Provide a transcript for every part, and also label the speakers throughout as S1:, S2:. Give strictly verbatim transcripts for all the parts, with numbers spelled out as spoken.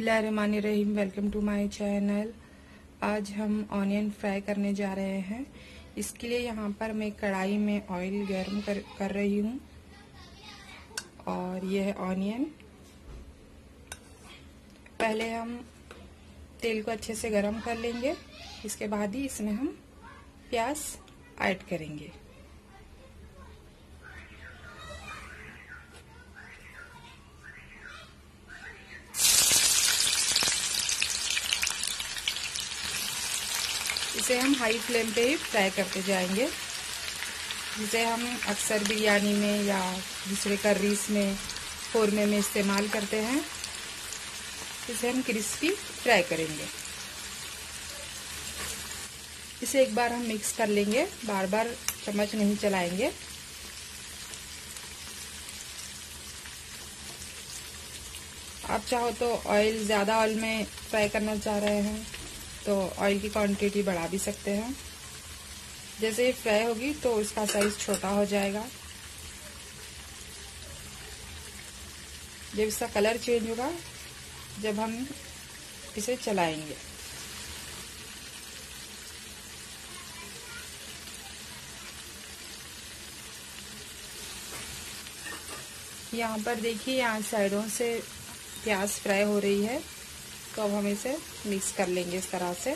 S1: बिस्मिल्लाहिर्रहमानिर्रहीम। Welcome to my channel. आज हम ऑनियन फ्राई करने जा रहे हैं। इसके लिए यहाँ पर मैं कढ़ाई में ऑयल गर्म कर, कर रही हूँ और यह है ऑनियन। पहले हम तेल को अच्छे से गर्म कर लेंगे, इसके बाद ही इसमें हम प्याज ऐड करेंगे। इसे हम हाई फ्लेम पे ही फ्राई करते जाएंगे, जिसे हम अक्सर बिरयानी में या दूसरे कर्रीज में कौरमे में इस्तेमाल करते हैं। इसे हम क्रिस्पी फ्राई करेंगे। इसे एक बार हम मिक्स कर लेंगे, बार बार चम्मच नहीं चलाएंगे। आप चाहो तो ऑयल ज़्यादा ऑयल में फ्राई करना चाह रहे हैं तो ऑयल की क्वांटिटी बढ़ा भी सकते हैं। जैसे ये फ्राई होगी तो इसका साइज छोटा हो जाएगा। जब इसका कलर चेंज होगा, जब हम इसे चलाएंगे। यहाँ पर देखिए, यहाँ साइडों से प्याज फ्राई हो रही है, तो अब हम इसे मिक्स कर लेंगे इस तरह से।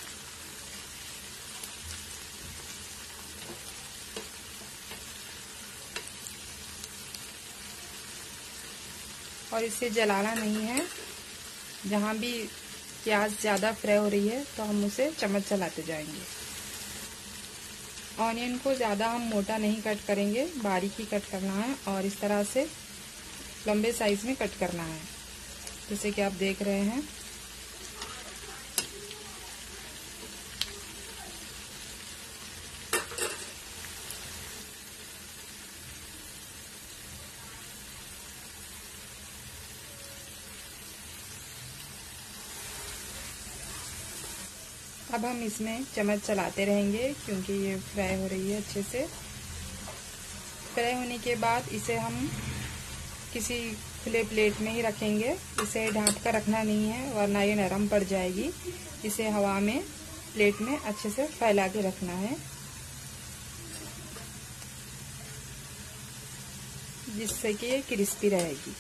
S1: और इसे जलाना नहीं है। जहाँ भी प्याज ज़्यादा फ्राई हो रही है तो हम उसे चम्मच चलाते जाएंगे। ऑनियन को ज़्यादा हम मोटा नहीं कट करेंगे, बारीक ही कट करना है और इस तरह से लंबे साइज में कट करना है, जैसे कि आप देख रहे हैं। अब हम इसमें चम्मच चलाते रहेंगे क्योंकि ये फ्राई हो रही है अच्छे से। फ्राई होने के बाद इसे हम किसी खुले प्लेट में ही रखेंगे। इसे ढाँप कर रखना नहीं है वरना ये नरम पड़ जाएगी। इसे हवा में प्लेट में अच्छे से फैला के रखना है, जिससे कि ये क्रिस्पी रहेगी।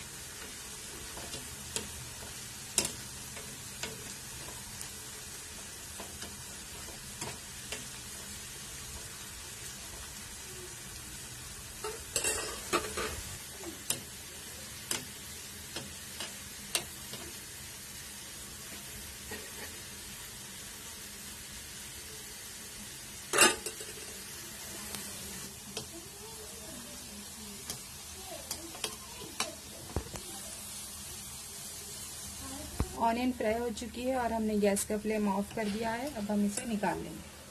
S1: ऑनियन फ्राई हो चुकी है और हमने गैस का फ्लेम ऑफ कर दिया है। अब हम इसे निकाल लेंगे।